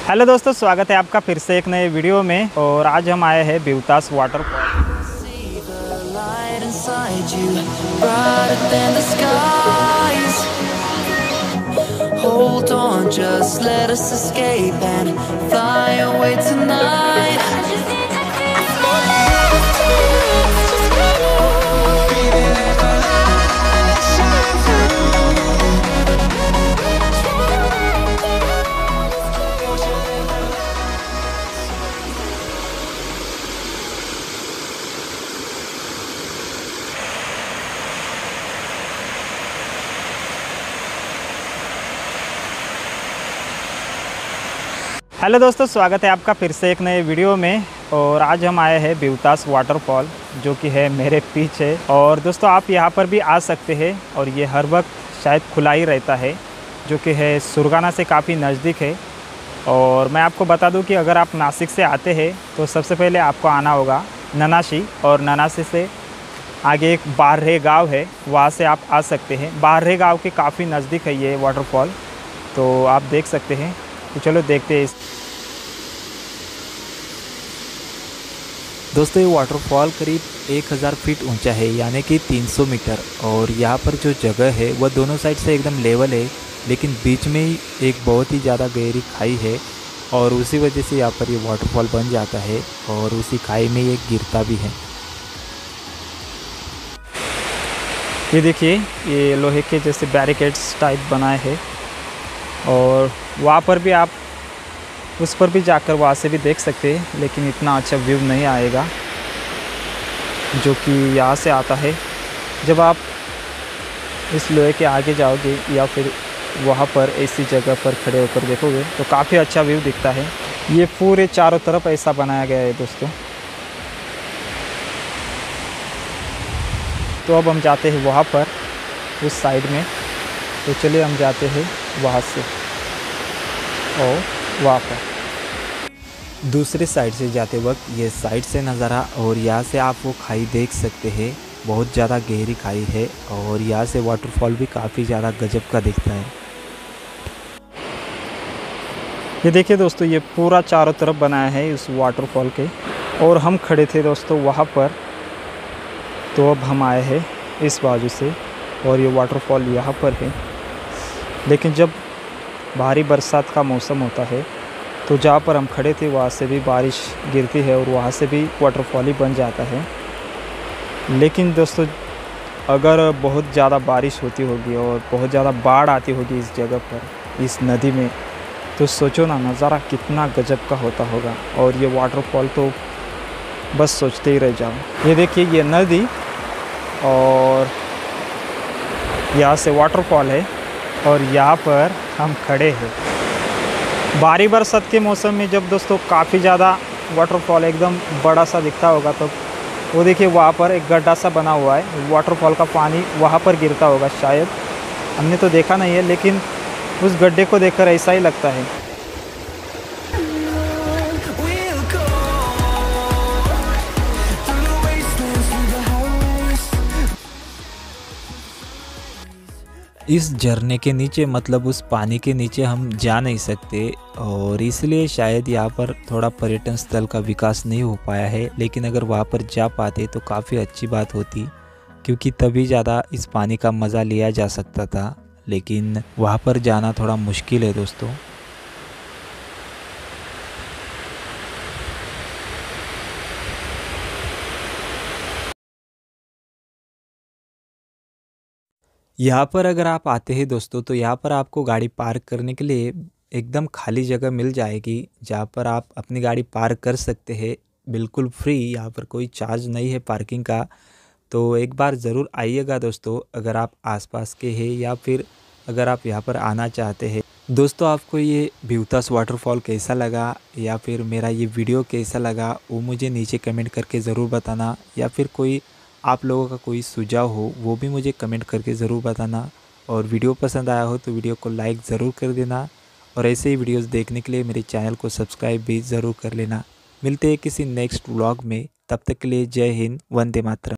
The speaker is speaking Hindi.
हेलो दोस्तों, स्वागत है आपका फिर से एक नए वीडियो में। और आज हम आए हैं बेवतास waterfall. Hold on, just let us escape and fly away tonight. I just need to hello दोस्तों, स्वागत है आपका फिर से एक नए वीडियो में। और आज हम आए हैं बेवतास वाटरफॉल, जो कि है मेरे पीछे। और दोस्तों, आप यहाँ पर भी आ सकते हैं और ये हर वक्त शायद खुला ही रहता है, जो कि है सुरगाना से काफ़ी नज़दीक है। और मैं आपको बता दूं कि अगर आप नासिक से आते हैं तो सबसे पहले आपको आना होगा ननाशी, और ननाशी से आगे एक बारहे गाँव है, वहाँ से आप आ सकते हैं। बारहे गाँव के काफ़ी नज़दीक है ये वाटरफॉल, तो आप देख सकते हैं। तो चलो देखते हैं। दोस्तों, ये वाटरफॉल करीब 1000 फीट ऊंचा है, यानी कि 300 मीटर। और यहाँ पर जो जगह है वह दोनों साइड से एकदम लेवल है, लेकिन बीच में ही एक बहुत ही ज़्यादा गहरी खाई है, और उसी वजह से यहाँ पर ये वाटरफॉल बन जाता है और उसी खाई में ये गिरता भी है। ये देखिए, ये लोहे के जैसे बैरिकेड्स टाइप बनाए हैं, और वहाँ पर भी आप उस पर भी जाकर वहाँ से भी देख सकते हैं, लेकिन इतना अच्छा व्यू नहीं आएगा जो कि यहाँ से आता है। जब आप इस लोहे के आगे जाओगे या फिर वहाँ पर ऐसी जगह पर खड़े होकर देखोगे तो काफ़ी अच्छा व्यू दिखता है। ये पूरे चारों तरफ ऐसा बनाया गया है दोस्तों। तो अब हम जाते हैं वहाँ पर, उस साइड में। तो चलिए हम जाते हैं वहाँ से, और वहाँ पर दूसरे साइड से जाते वक्त ये साइड से नज़ारा, और यहाँ से आप वो खाई देख सकते हैं। बहुत ज़्यादा गहरी खाई है, और यहाँ से वाटरफॉल भी काफ़ी ज़्यादा गजब का दिखता है। ये देखिए दोस्तों, ये पूरा चारों तरफ बनाया है इस वाटरफॉल के, और हम खड़े थे दोस्तों वहाँ पर। तो अब हम आए हैं इस बाजू से, और ये वाटरफॉल यहाँ पर है। लेकिन जब भारी बरसात का मौसम होता है तो जहाँ पर हम खड़े थे वहाँ से भी बारिश गिरती है, और वहाँ से भी वाटरफॉल ही बन जाता है। लेकिन दोस्तों, अगर बहुत ज़्यादा बारिश होती होगी और बहुत ज़्यादा बाढ़ आती होगी इस जगह पर, इस नदी में, तो सोचो ना, नज़ारा कितना गजब का होता होगा। और ये वाटरफॉल तो बस सोचते ही रह जाओ। ये देखिए, ये नदी, और यहाँ से वाटरफॉल है, और यहाँ पर हम खड़े हैं। भारी बरसात के मौसम में जब दोस्तों काफ़ी ज़्यादा वाटरफॉल एकदम बड़ा सा दिखता होगा, तो वो देखिए वहाँ पर एक गड्ढा सा बना हुआ है, वाटरफॉल का पानी वहाँ पर गिरता होगा शायद। हमने तो देखा नहीं है, लेकिन उस गड्ढे को देखकर ऐसा ही लगता है। इस झरने के नीचे, मतलब उस पानी के नीचे हम जा नहीं सकते, और इसलिए शायद यहाँ पर थोड़ा पर्यटन स्थल का विकास नहीं हो पाया है। लेकिन अगर वहाँ पर जा पाते तो काफ़ी अच्छी बात होती, क्योंकि तभी ज़्यादा इस पानी का मज़ा लिया जा सकता था। लेकिन वहाँ पर जाना थोड़ा मुश्किल है दोस्तों। यहाँ पर अगर आप आते हैं दोस्तों, तो यहाँ पर आपको गाड़ी पार्क करने के लिए एकदम खाली जगह मिल जाएगी, जहाँ पर आप अपनी गाड़ी पार्क कर सकते हैं बिल्कुल फ्री। यहाँ पर कोई चार्ज नहीं है पार्किंग का। तो एक बार ज़रूर आइएगा दोस्तों, अगर आप आसपास के हैं या फिर अगर आप यहाँ पर आना चाहते हैं। दोस्तों, आपको ये बेवतास वाटरफॉल कैसा लगा, या फिर मेरा ये वीडियो कैसा लगा, वो मुझे नीचे कमेंट करके ज़रूर बताना। या फिर कोई आप लोगों का कोई सुझाव हो, वो भी मुझे कमेंट करके ज़रूर बताना। और वीडियो पसंद आया हो तो वीडियो को लाइक ज़रूर कर देना, और ऐसे ही वीडियोस देखने के लिए मेरे चैनल को सब्सक्राइब भी ज़रूर कर लेना। मिलते हैं किसी नेक्स्ट व्लॉग में, तब तक के लिए जय हिंद, वंदे मातरम।